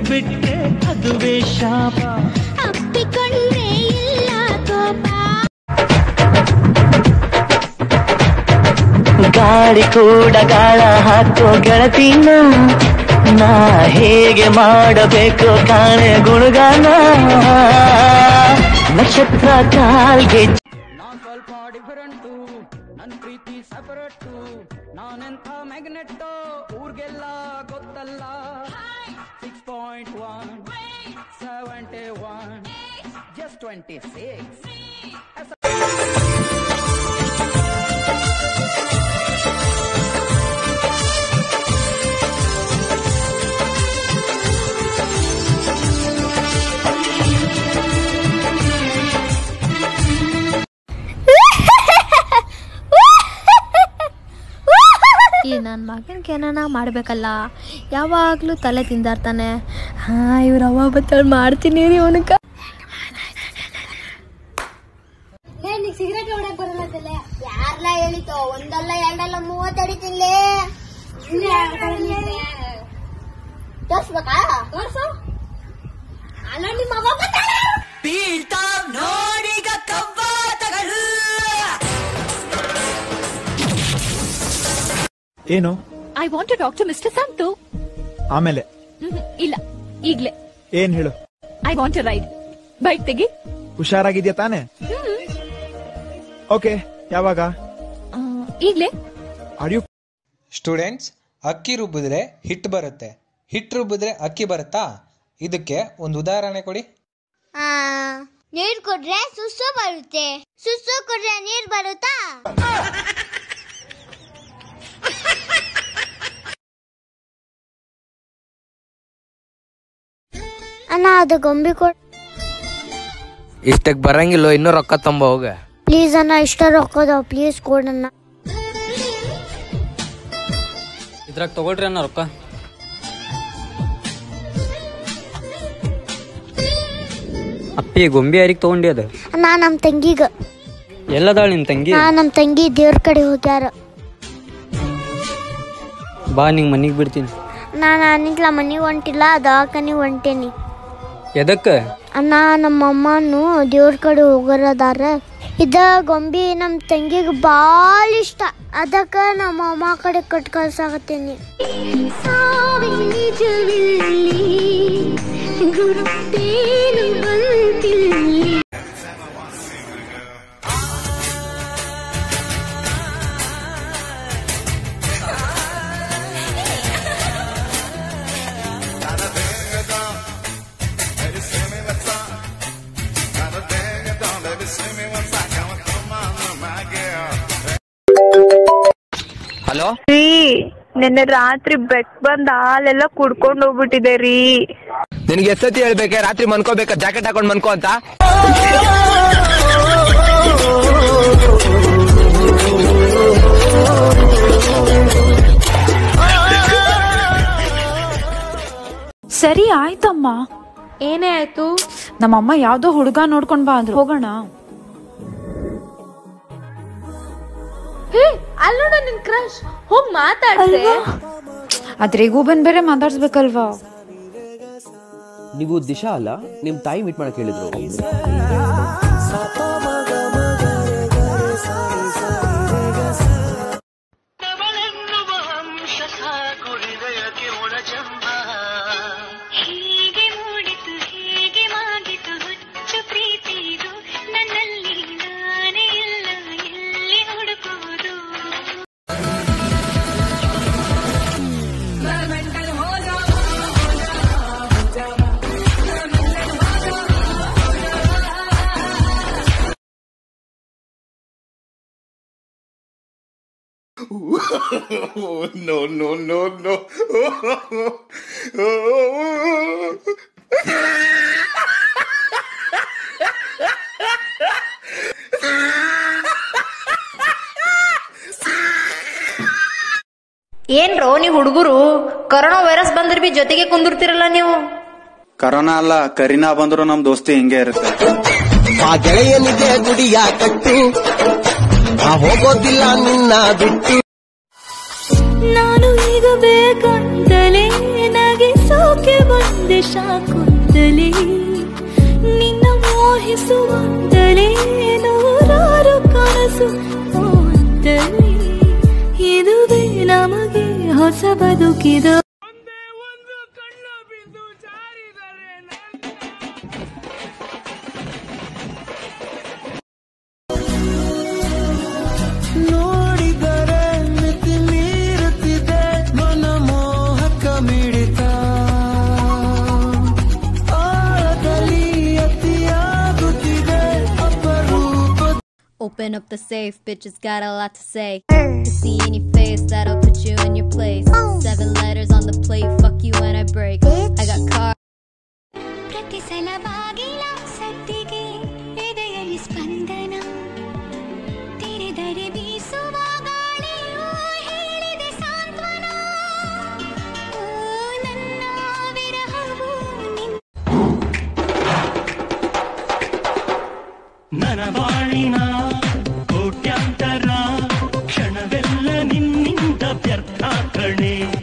ಬಿಟ್ಟೆ ಅದುವೇ ಶಾಪ. ಅಪ್ಪಿಕೊಂಡ್ರೆ ಇಲ್ಲ ಕೋಪ. ಗಾಳಿ ಕೂಡ ಗಾಳ ಹಾಕೋ ಗೆಳತಿನ, ನಾ ಹೇಗೆ ಮಾಡಬೇಕು ಕಾಣೆ ಗುಣಗಾನ. ನಕ್ಷತ್ರ ಕಾಲ್ಗೆ ನಾನ್ ಸ್ವಲ್ಪ ಡಿಫರೆಂಟು, ನನ್ ಪ್ರೀತಿ ಸಪರೇಟು, ನಾನೆಂಥ ಮ್ಯಾಗ್ನೆಟ್ಟು ಊರ್ಗೆಲ್ಲ ಗೊತ್ತಲ್ಲ. 6.1 71 just 26. ಈ ನನ್ನ ಮಗನಿಗೆ ಏನಾನ ಮಾಡಬೇಕಲ್ಲ, ಯಾವಾಗಲೂ ತಲೆ ತಿಂದಾರ್ತಾನೆ. ಇವ್ರ ಅವ್ವ ಬತ್ತಳು ಮಾಡ್ತೀನಿ ರೀ ಅವನಕ್ಕ. ಸಿಗರೇಟ್ ಹೊಡಕ್ ಬರಲ್ಲ. ಯಾರ್ಲ ಹೇಳಿತು? ಒಂದಲ್ಲ ಎರಡಲ್ಲ 30 ಅಡಿತಿನ್ಲೇ. ತೋರ್ಸ್ಬೇಕಾ? ತೋರ್ಸು. ಅಲ್ಲ ನಿಮ್ಮ ಅವ್ವ ಬತ್ತಾಳ. ಬೀಳ್ತಾವ್ ನೋಡಿಗ ಕವ್ವಾತಗಳು. ಏನು? I want to talk to mister Santhu. ಆಮೇಲೆ ಇಲ್ಲ, ಈಗ್ಲೇ. ಏನ್ ಹೇಳು? I want to ride. Bike ತೆಗಿ. ಹುಷಾರಾಗಿದ್ಯಾ ತಾನೆ? ಓಕೆ, ಯಾವಾಗ? ಈಗ್ಲೇ. ಸ್ಟೂಡೆಂಟ್ಸ್, ಅಕ್ಕಿ ರುಬ್ಬಿದ್ರೆ ಹಿಟ್ಟು ಬರುತ್ತೆ, ಹಿಟ್ಟು ರುಬ್ಬಿದ್ರೆ ಅಕ್ಕಿ ಬರುತ್ತಾ? ಇದಕ್ಕೆ ಒಂದು ಉದಾಹರಣೆ ಕೊಡಿ. ನೀರ್ ಕೊಡ್ರೆ ಸುಸ್ಸು ಬರುತ್ತೆ, ಸುಸ್ಸು ಕೊಡ್ರೆ ನೀರ್ ಬರುತ್ತಾ? ಅಣ್ಣ, ಅದು ಗೊಂಬೆ ಕೊಡ್. ಇಷ್ಟಕ್ಕೆ ಬರಂಗಿಲ್ಲ, ಇನ್ನೂ ರೊಕ್ಕ ತಂಬ ಹೋಗ. ಪ್ಲೀಸ್ ಅಣ್ಣ, ಇಷ್ಟ ರೊಕ್ಕದ ಪ್ಲೀಸ್ ಕೊಡಣ್ಣ. ಇದ್ರಾಗ ತಗೊಳ್ರಿ ಅಣ್ಣ ರೊಕ್ಕ. ಅಪ್ಪಿ ಗೊಂಬೆ ಯಾರಿಗೆ ತಗೊಂಡಿ ಅದ? ಅಣ್ಣ, ನಮ್ ತಂಗಿಗ. ಎಲ್ಲದಾಳ ನಿಮ್ ತಂಗಿ? ನಮ್ ತಂಗಿ ದೇವ್ರ ಕಡೆ ಹೋಗ್ಯಾರ. ಬಾ, ನಿಂಗೆ ಮನಿಗೆ ಬಿಡ್ತೀನಿ. ನಾನಿಗ್ಲ ಮನಿಗೆ ಹೊಂಟಿಲ್ಲ, ದವಾಖಾನಿಗೆ ಹೊಂಟೇನಿ. ಎದಕ್ಕ? ಅಣ್ಣ, ನಮ್ಮ ಅಮ್ಮನು ದೇವ್ರ ಕಡೆ ಹೋಗೋರದಾರ. ಇದ ಗೊಂಬಿ ನಮ್ ತಂಗಿಗೆ ಬಾಳ ಇಷ್ಟ, ಅದಕ್ಕ ನಮ್ಮ ಅಮ್ಮ ಕಡೆ ಕಟ್ ಕಳ್ಸಾಕತ್ತೀನಿ. ಹಲೋ ರೀ, ನಿನ್ನೆ ರಾತ್ರಿ ಬೆಕ್ ಬಂದ್ ಹಾಲೆಲ್ಲ ಕುಡ್ಕೊಂಡ್ ಹೋಗ್ಬಿಟ್ಟಿದೆ ರೀ. ನಿನಗೆ ಎಷ್ಟೊತ್ತಿ ಹೇಳ್ಬೇಕೆ ರಾತ್ರಿ ಮನ್ಕೋಬೇಕ ಜಾಕೆಟ್ ಹಾಕೊಂಡ್ ಮನ್ಕೋ ಅಂತ? ಸರಿ ಆಯ್ತಮ್ಮ. ಏನೇ ಆಯ್ತು? ನಮ್ಮಮ್ಮ ಯಾವ್ದೋ ಹುಡುಗ ನೋಡ್ಕೊಂಡ್ ಬಾ ಅಂದ್ರು, ಹೋಗೋಣ. ಅಲ್ಲೋಡ ನಿನ್ ಕ್ರಶ್, ಹೋಗ್ ಮಾತಾಡ್ದೆ. ಅದ್ರಿಗೂ ಬಂದ್ ಬೇರೆ ಮಾತಾಡ್ಸ್ಬೇಕಲ್ವಾ? ನೀವು ದಿಶಾ ಅಲ್ಲ, ನಿಮ್ ತಾಯಿ ಮೀಟ್ ಮಾಡಕ್ ಹೇಳಿದ್ರು. No, no, no, no. ಏನ್ರೋ ನೀವು ಹುಡುಗರು, ಕೊರೋನಾ ವೈರಸ್ ಬಂದ್ರೆ ಬಿ ಜೊತೆಗೆ ಕುಂದಿರ್ತಿರಲ್ಲ ನೀವು. ಕರೋನಾ ಅಲ್ಲ, ಕರೀನಾ ಬಂದ್ರು ನಮ್ ದೋಸ್ತಿ ಹಿಂಗೆ ಇರುತ್ತೆ. ಆ ಗೆಳೆಯನಿಗೆ ಗುಡಿಯ ಕಟ್ಟು, ಹೋಗೋದಿಲ್ಲ ನಿನ್ನ ಬಿಟ್ಟು. ನಾನು ಈಗ ಬೇಕಂತಲೇ ನಗೆ ಸೋಕೆ ಬಂದ ಸಂದೇಶ ಕೊಂದಲೇ ನಿನ್ನ ಮೋಹಿಸುವಂತಲೇ ನೂರಾರು ಕನಸು ಹೊತ್ತಲೇ ಇದುವೇ ನಮಗೆ ಹೊಸ ಬದುಕಿದ ನೋಡಿದರೆ ಮಿತಿ ಮೀರುತ್ತಿದೆ ಮನ ಮೋಹಕ ಮಿಡಿತ ಆಳದಲ್ಲಿ ಅತಿಯಾಗುತ್ತಿದೆ ಅಪರೂಪ. Open up the safe, bitches got a lot to say. To see in your face, that'll put you in your place. 7 letters on the plate, fuck you when I break. I got car. ಪ್ರತಿ ಸಲ ಬಾಗಿಲ ಸದ್ದಿಗೆ ಹೃದಯದಲ್ಲಿ ಸ್ಪಂದನ ತೆರೆದರೆ ಬೀಸುವ ಗಾಳಿಯು ಹೇಳಿದೆ ಸಾಂತ್ವನ ನನ್ನ ವಿರಹವು ನನ್ನ ಬಾಳಿನ ಕೋಟ್ಯಾಂತರ ಕ್ಷಣವೆಲ್ಲ ನಿನ್ನಿಂದ ವ್ಯರ್ಥ ಕಣೆ.